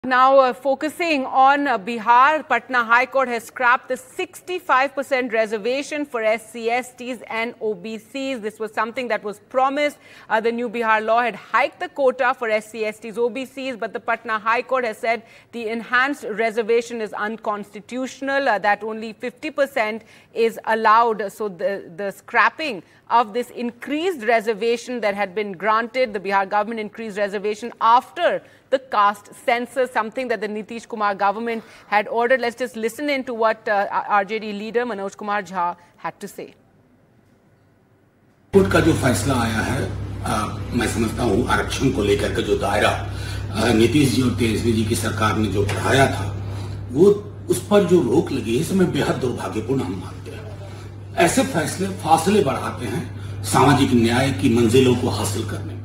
Now, focusing on Bihar, Patna High Court has scrapped the 65% reservation for SC/STs and OBCs. This was something that was promised. The new Bihar law had hiked the quota for SC/STs, OBCs, but the Patna High Court has said the enhanced reservation is unconstitutional, that only 50% is allowed. So the scrapping of this increased reservation that had been granted, the Bihar government increased reservation after the caste census, something that the Nitish Kumar government had ordered. Let's just listen in to what RJD leader Manoj Kumar Jha had to say. Court का जो फैसला आया है, मैं समझता हूँ आरक्षण को लेकर के जो दायरा नीतीश जी और तेजस्वी जी की सरकार ने जो बढ़ाया था, वो उस पर जो रोक लगी है, इसमें बेहद दुर्भाग्यपूर्ण हम मानते हैं। ऐसे फैसले फासले बढ़ाते हैं सामाजिक न्याय की मंजिलों को हासिल करने में।